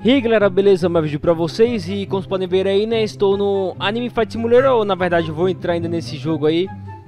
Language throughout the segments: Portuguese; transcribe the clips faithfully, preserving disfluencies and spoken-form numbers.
E aí galera, beleza? Mais vídeo pra vocês e como vocês podem ver aí, né, estou no Anime Fight Simulator, ou na verdade vou entrar ainda nesse jogo aí.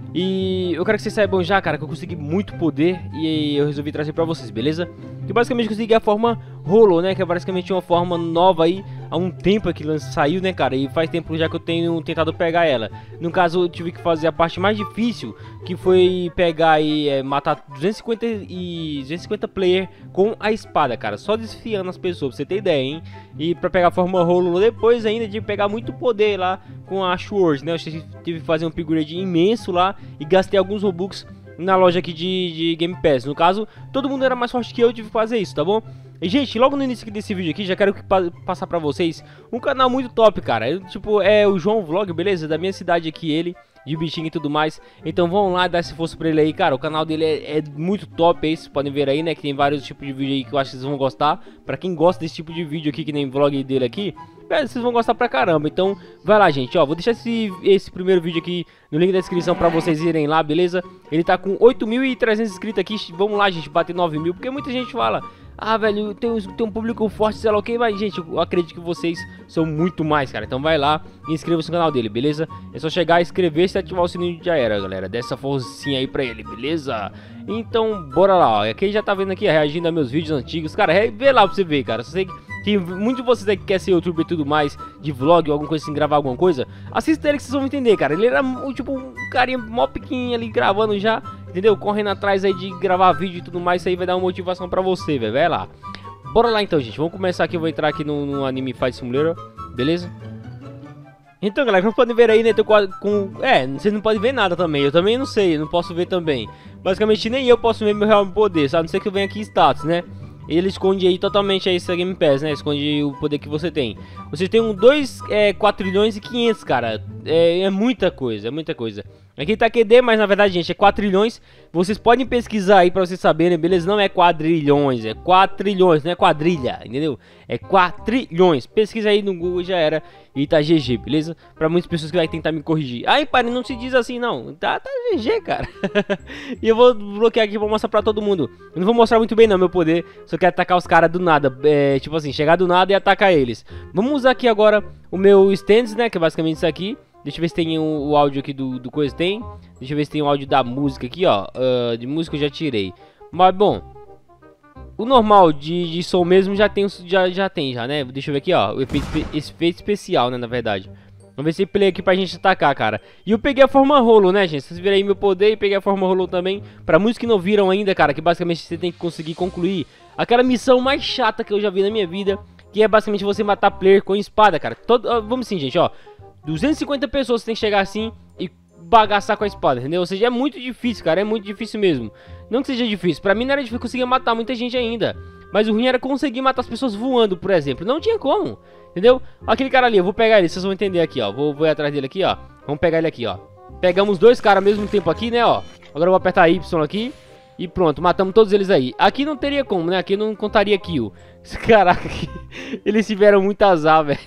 E eu quero que vocês saibam já, cara, que eu consegui muito poder e eu resolvi trazer pra vocês, beleza? Que basicamente consegui a forma Hollow, né, que é basicamente uma forma nova aí, há um tempo que saiu, né, cara, e faz tempo já que eu tenho tentado pegar ela. No caso, eu tive que fazer a parte mais difícil, que foi pegar e é, matar duzentos e cinquenta e duzentos e cinquenta player com a espada, cara, só desfiando as pessoas, pra você ter ideia, hein? E pra pegar a forma Hollow depois ainda de pegar muito poder lá com a Sword, né? Eu tive que fazer um upgrade imenso lá e gastei alguns Robux na loja aqui de, de Game Pass. No caso, todo mundo era mais forte que eu, eu tive que fazer isso, tá bom? E gente, logo no início desse vídeo aqui, já quero que pa passar pra vocês um canal muito top, cara. Eu, tipo, é o João Vlog, beleza? Da minha cidade aqui, ele, de bichinho e tudo mais. Então vão lá dar esse força pra ele aí, cara. O canal dele é, é muito top aí, vocês podem ver aí, né? Que tem vários tipos de vídeo aí que eu acho que vocês vão gostar. Pra quem gosta desse tipo de vídeo aqui, que nem vlog dele aqui, é, vocês vão gostar pra caramba. Então vai lá, gente, ó. Vou deixar esse, esse primeiro vídeo aqui no link da descrição pra vocês irem lá, beleza? Ele tá com oito mil e trezentos inscritos aqui. Vamos lá, gente, bater nove mil. Porque muita gente fala: ah, velho, tem um, tem um público forte, sei lá o que, mas, gente, eu acredito que vocês são muito mais, cara. Então vai lá e inscreva-se no canal dele, beleza? É só chegar, inscrever-se e ativar o sininho, já era, galera. Dessa forcinha aí pra ele, beleza? Então, bora lá, ó. Quem já tá vendo aqui, reagindo a meus vídeos antigos, cara, vê lá pra você ver, cara. Eu sei que tem muitos de vocês aí que quer ser youtuber e tudo mais, de vlog ou alguma coisa assim, gravar alguma coisa. Assista ele que vocês vão entender, cara. Ele era, tipo, um carinha mó pequenininho ali, gravando já, entendeu? Correndo atrás aí de gravar vídeo e tudo mais. Isso aí vai dar uma motivação pra você, velho. Vai lá. Bora lá então, gente. Vamos começar aqui. Eu vou entrar aqui no, no Anime Fight Simulator, beleza? Então, galera, como podem ver aí, né? Tô com, com... É, vocês não podem ver nada também. Eu também não sei, eu não posso ver também. Basicamente, nem eu posso ver meu real poder, sabe? Não sei que eu venho aqui em status, né? Ele esconde aí totalmente aí essa Game Pass, né? Esconde o poder que você tem. Você tem um dois, é, quatro trilhões e quinhentos, cara. É, é muita coisa, é muita coisa. Aqui tá Q D, mas na verdade, gente, é quatro trilhões. Vocês podem pesquisar aí pra vocês saberem, beleza? Não é quadrilhões, é quatro trilhões, não é quadrilha, entendeu? É quatrilhões. Pesquisa aí no Google, já era. E tá G G, beleza? Pra muitas pessoas que vai tentar me corrigir. Ai, pai, não se diz assim, não. Tá, tá G G, cara. E eu vou bloquear aqui pra mostrar pra todo mundo. Eu não vou mostrar muito bem, não, meu poder. Só quero atacar os caras do nada. É, tipo assim, chegar do nada e atacar eles. Vamos usar aqui agora o meu stands, né? Que é basicamente isso aqui. Deixa eu ver se tem o, o áudio aqui do, do coisa. Tem. Deixa eu ver se tem o áudio da música aqui, ó. Uh, de música eu já tirei. Mas, bom. O normal de, de som mesmo já tem, já, já tem, já, né? Deixa eu ver aqui, ó. O efeito, efeito especial, né? Na verdade. Vamos ver se ele play aqui pra gente atacar, cara. E eu peguei a forma Hollow, né, gente? Vocês viram aí meu poder e peguei a forma Hollow também. Pra muitos que não viram ainda, cara, que basicamente você tem que conseguir concluir aquela missão mais chata que eu já vi na minha vida. Que é basicamente você matar player com espada, cara. Todo, ó, vamos assim, gente, ó. duzentas e cinquenta pessoas você tem que chegar assim e bagaçar com a espada, entendeu? Ou seja, é muito difícil, cara, é muito difícil mesmo. Não que seja difícil, pra mim não era difícil conseguir matar muita gente ainda. Mas o ruim era conseguir matar as pessoas voando, por exemplo. Não tinha como, entendeu? Aquele cara ali, eu vou pegar ele, vocês vão entender aqui, ó. Vou, vou ir atrás dele aqui, ó. Vamos pegar ele aqui, ó. Pegamos dois caras ao mesmo tempo aqui, né, ó. Agora eu vou apertar Y aqui. E pronto, matamos todos eles aí. Aqui não teria como, né? Aqui não contaria kill. Caraca, eles tiveram muito azar, velho.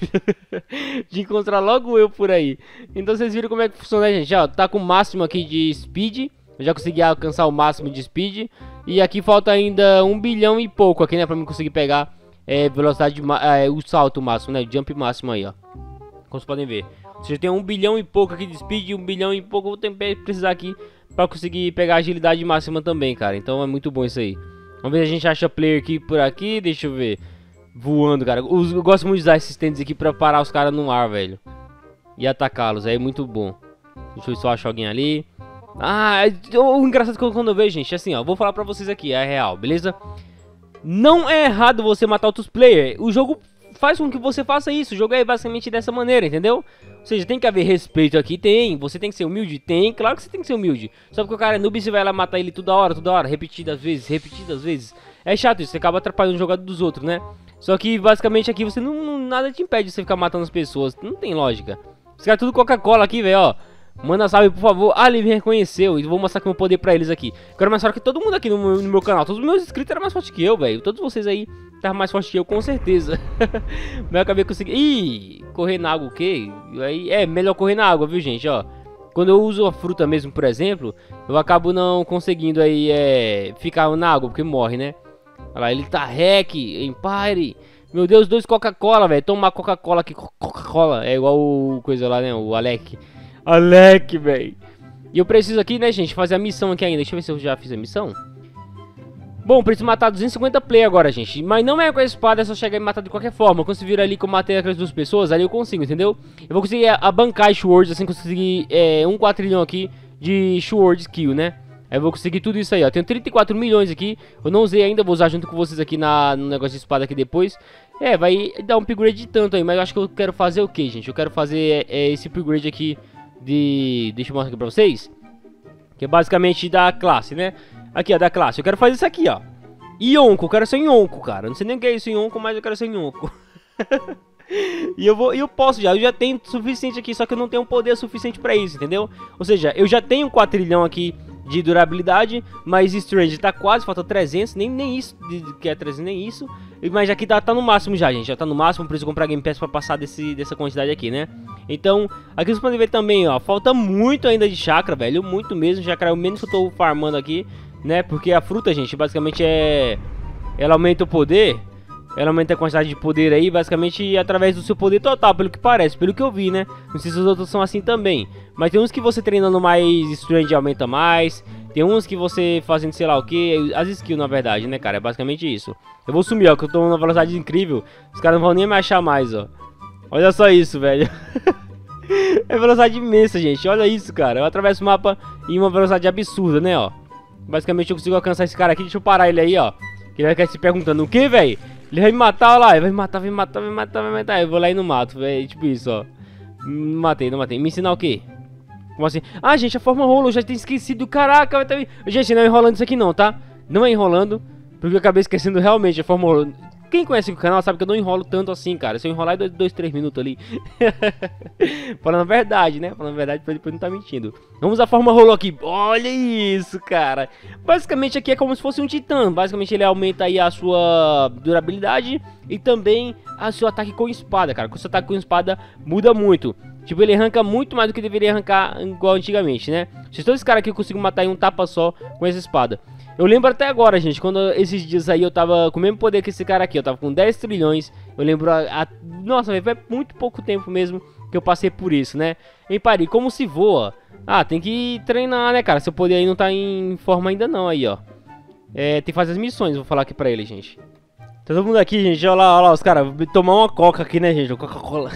De encontrar logo eu por aí. Então vocês viram como é que funciona, né, gente? Ó, tá com o máximo aqui de speed. Eu já consegui alcançar o máximo de speed. E aqui falta ainda um bilhão e pouco aqui, né? Pra mim conseguir pegar é, velocidade, é, o salto máximo, né? O jump máximo aí, ó. Como vocês podem ver. Você tem um bilhão e pouco aqui de speed. Um bilhão e pouco eu vou ter que precisar aqui pra conseguir pegar a agilidade máxima também, cara. Então é muito bom isso aí. Vamos ver se a gente acha player aqui por aqui. Deixa eu ver. Voando, cara. Eu gosto muito de usar esses stands aqui pra parar os caras no ar, velho. E atacá-los. É muito bom. Deixa eu ver se eu acho alguém ali. Ah, o engraçado que quando eu vejo, gente, assim, ó. Vou falar pra vocês aqui. É real, beleza? Não é errado você matar outros players. O jogo faz com que você faça isso. O jogo é basicamente dessa maneira, entendeu? Ou seja, tem que haver respeito aqui, tem. Você tem que ser humilde? Tem, claro que você tem que ser humilde. Só porque o cara é noob, você vai lá matar ele toda hora, toda hora, repetidas vezes, repetidas vezes. É chato isso, você acaba atrapalhando o jogado dos outros, né? Só que basicamente aqui você não, não nada te impede de você ficar matando as pessoas. Não tem lógica. Os caras tudo Coca-Cola aqui, velho, ó. Manda salve, por favor. Ah, ele me reconheceu. E vou mostrar aqui o meu poder pra eles aqui. Quero mais forte que todo mundo aqui no meu, no meu canal. Todos os meus inscritos eram mais fortes que eu, velho. Todos vocês aí estavam mais fortes que eu, com certeza. Mas eu acabei conseguindo. Ih, correr na água o quê? Aí, é melhor correr na água, viu, gente? Ó. Quando eu uso a fruta mesmo, por exemplo, eu acabo não conseguindo aí é, ficar na água, porque morre, né? Olha lá, ele tá hack, Empire. Meu Deus, dois Coca-Cola, velho. Toma uma Coca-Cola aqui. Coca-Cola. É igual o coisa lá, né? O Alec. Alec, velho. E eu preciso aqui, né, gente, fazer a missão aqui ainda. Deixa eu ver se eu já fiz a missão. Bom, preciso matar duzentos e cinquenta play agora, gente. Mas não é com a espada, é só chegar e matar de qualquer forma. Quando você vir ali que eu matei aquelas duas pessoas, ali eu consigo, entendeu? Eu vou conseguir abancar Swords, assim, conseguir é, um quatrilhão aqui de Sword Skill, né? Aí eu vou conseguir tudo isso aí, ó. Tenho trinta e quatro milhões aqui. Eu não usei ainda, vou usar junto com vocês aqui na, no negócio de espada aqui depois. É, vai dar um upgrade de tanto aí. Mas eu acho que eu quero fazer o que, gente? Eu quero fazer é, esse upgrade aqui de... Deixa eu mostrar aqui pra vocês. Que é basicamente da classe, né? Aqui, ó, da classe. Eu quero fazer isso aqui, ó. Yonko, eu quero ser Yonko, cara. Não sei nem o que é isso, Yonko, mas eu quero ser Yonko. E eu vou, eu posso já, eu já tenho suficiente aqui, só que eu não tenho poder suficiente pra isso, entendeu? Ou seja, eu já tenho quatro trilhão aqui de durabilidade, mas Strange tá quase, falta trezentos, nem, nem isso, que é trezentos, nem isso. Mas aqui tá, tá no máximo já, gente, já tá no máximo, preciso comprar Game Pass pra passar desse, dessa quantidade aqui, né? Então, aqui vocês podem ver também, ó, falta muito ainda de chakra, velho, muito mesmo, chakra é o menos que eu tô farmando aqui, né? Porque a fruta, gente, basicamente é... ela aumenta o poder... Ela aumenta a quantidade de poder aí, basicamente através do seu poder total, pelo que parece, pelo que eu vi, né? Não sei se os outros são assim também. Mas tem uns que você treinando mais Strange aumenta mais. Tem uns que você fazendo sei lá o que, as skills na verdade, né, cara? É basicamente isso. Eu vou sumir, ó, que eu tô numa velocidade incrível. Os caras não vão nem me achar mais, ó. Olha só isso, velho. É velocidade imensa, gente. Olha isso, cara. Eu atravesso o mapa em uma velocidade absurda, né, ó. Basicamente eu consigo alcançar esse cara aqui. Deixa eu parar ele aí, ó. Que ele vai ficar se perguntando, o que, velho? Ele vai me matar, olha lá, ele vai me matar, vai me matar, vai me matar, vai me matar. Eu vou lá e não mato, velho. Tipo isso, ó. Não matei, não matei. Me ensinar o quê? Como assim? Ah, gente, a forma rolo, eu já tinha esquecido. Caraca, vai ter... Gente, não é enrolando isso aqui não, tá? Não é enrolando, porque eu acabei esquecendo realmente a forma rolo. Quem conhece o canal sabe que eu não enrolo tanto assim, cara. Se eu enrolar é dois, três minutos ali. Falando a verdade, né? Falando a verdade pra depois não tá mentindo. Vamos à forma rolo aqui. Olha isso, cara. Basicamente aqui é como se fosse um titã. Basicamente ele aumenta aí a sua durabilidade e também o seu ataque com espada, cara. Com o seu ataque com espada muda muito. Tipo, ele arranca muito mais do que deveria arrancar igual antigamente, né? Se todos esses caras aqui eu consigo matar em um tapa só com essa espada. Eu lembro até agora, gente, quando esses dias aí eu tava com o mesmo poder que esse cara aqui, eu tava com dez trilhões, eu lembro, a, a, nossa, foi muito pouco tempo mesmo que eu passei por isso, né? Em Paris, como se voa? Ah, tem que treinar, né, cara? Seu poder aí não tá em forma ainda não, aí, ó. É, tem que fazer as missões, vou falar aqui pra ele, gente. Tá todo mundo aqui, gente, olha lá, olha lá, os caras, tomar uma coca aqui, né, gente, Coca-Cola.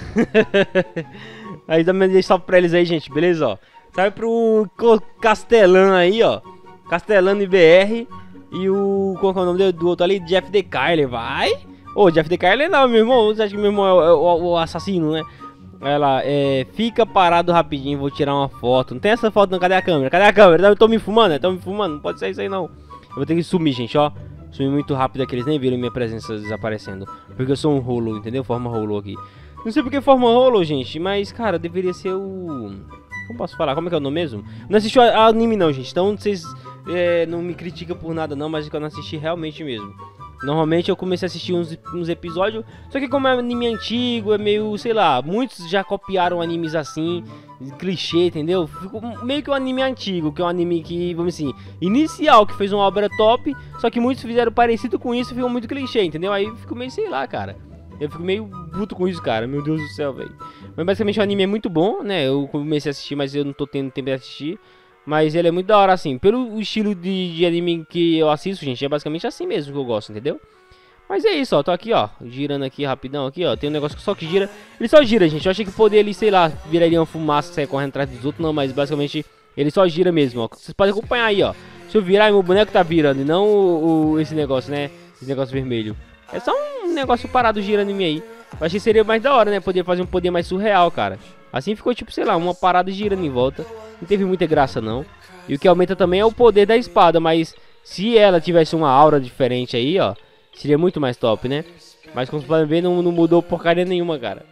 Aí também deixa salve pra eles aí, gente, beleza, ó. Sai pro Castelão aí, ó. Castelano I B R e o... Qual é o nome do outro ali? Jeff The Kyler, vai? Ô, Jeff The Kyler não, meu irmão. Você acha que meu irmão é o, o, o assassino, né? Olha lá, é... Fica parado rapidinho, vou tirar uma foto. Não tem essa foto não, cadê a câmera? Cadê a câmera? Eu tô me fumando, tô me fumando, não pode ser isso aí não. Eu vou ter que sumir, gente, ó. Sumir muito rápido aqui, eles nem viram minha presença desaparecendo. Porque eu sou um rolo, entendeu? Forma rolo aqui. Não sei porque forma rolo, gente, mas, cara, deveria ser o... Como posso falar? Como é que é o nome mesmo? Não assisti o anime não, gente, então vocês... É, não me critica por nada não, mas é que eu não assisti realmente mesmo. Normalmente eu comecei a assistir uns, uns episódios, só que como é anime antigo, é meio, sei lá, muitos já copiaram animes assim, clichê, entendeu? Ficou meio que um anime antigo, que é um anime que, vamos assim, inicial, que fez uma obra top, só que muitos fizeram parecido com isso e ficou muito clichê, entendeu? Aí ficou meio, sei lá, cara. Eu fico meio puto com isso, cara, meu Deus do céu, velho. Mas basicamente o anime é muito bom, né? Eu comecei a assistir, mas eu não tô tendo tempo de assistir. Mas ele é muito da hora, assim. Pelo estilo de, de anime que eu assisto, gente, é basicamente assim mesmo que eu gosto, entendeu? Mas é isso, ó. Tô aqui, ó. Girando aqui rapidão, aqui, ó. Tem um negócio que só que gira. Ele só gira, gente. Eu achei que o poder ali, sei lá, viraria uma fumaça, sair correndo atrás dos outros. Não, mas basicamente ele só gira mesmo, ó. Vocês podem acompanhar aí, ó. Se eu virar, meu boneco tá virando. E não o, o, esse negócio, né? Esse negócio vermelho. É só um negócio parado girando em mim aí. Eu achei que seria mais da hora, né? Poder fazer um poder mais surreal, cara. Assim ficou tipo, sei lá, uma parada girando em volta. Não teve muita graça não. E o que aumenta também é o poder da espada. Mas se ela tivesse uma aura diferente aí, ó, seria muito mais top, né? Mas como vocês podem ver, não, não mudou porcaria nenhuma, cara.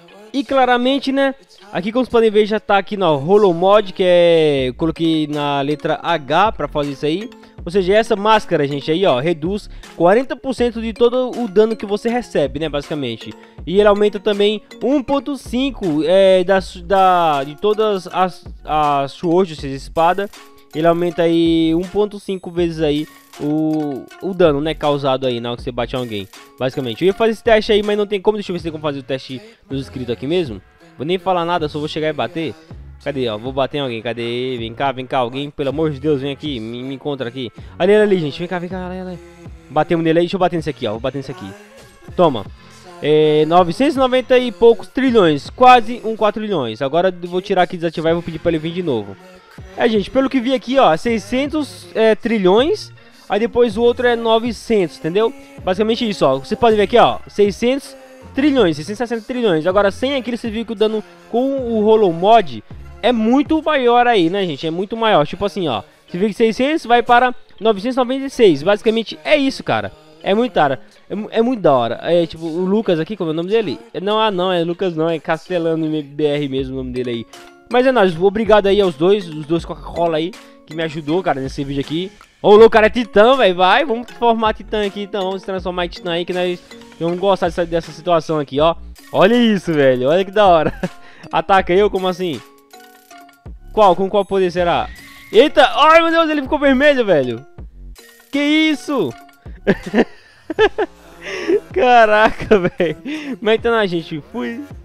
E claramente, né, aqui como vocês podem ver já tá aqui no Holo Mod, que é... Eu coloquei na letra H pra fazer isso aí. Ou seja, essa máscara, gente, aí, ó, reduz quarenta por cento de todo o dano que você recebe, né, basicamente. E ele aumenta também um ponto cinco é, da, da, de todas as, as swords, ou seja, espada. ele aumenta aí um ponto cinco vezes aí o, o dano, né, causado aí na hora que você bate alguém. Basicamente, eu ia fazer esse teste aí, mas não tem como. Deixa eu ver se tem como fazer o teste dos inscritos aqui mesmo. Vou nem falar nada, só vou chegar e bater. Cadê, ó, vou bater em alguém, cadê? Vem cá, vem cá, alguém, pelo amor de Deus, vem aqui, me, me encontra aqui. Ali, ali, ali, gente, vem cá, vem cá, ali, ali. Batemos nele aí, deixa eu bater nesse aqui, ó, vou bater nesse aqui. Toma. É, novecentos e noventa e poucos trilhões, quase um quatro trilhões. Agora eu vou tirar aqui, desativar e vou pedir pra ele vir de novo. É, gente, pelo que vi aqui, ó, seiscentos é, trilhões. Aí depois o outro é novecentos, entendeu? Basicamente isso, ó. Você pode ver aqui, ó, seiscentos trilhões, seiscentos e sessenta trilhões. Agora sem aquele, você viu que o dano com o Hollow Mod é muito maior aí, né, gente? É muito maior, tipo assim, ó. Você vê que seiscentos vai para novecentos e noventa e seis. Basicamente é isso, cara. É muito cara, é, é muito da hora. É tipo, o Lucas aqui, como é o nome dele? Não, ah não, é Lucas não, é Castelano B R mesmo o nome dele aí. Mas é nóis, obrigado aí aos dois, os dois Coca-Cola aí, que me ajudou, cara, nesse vídeo aqui. Ô, louco, cara, é Titã, velho, vai, vamos formar Titã aqui, então, vamos se transformar em Titã aí, que nós vamos gostar dessa, dessa situação aqui, ó. Olha isso, velho, olha que da hora. Ataca eu, como assim? Qual, com qual poder será? Eita, ai meu Deus, ele ficou vermelho, velho. Que isso? Caraca, velho. Mas então, gente, fui.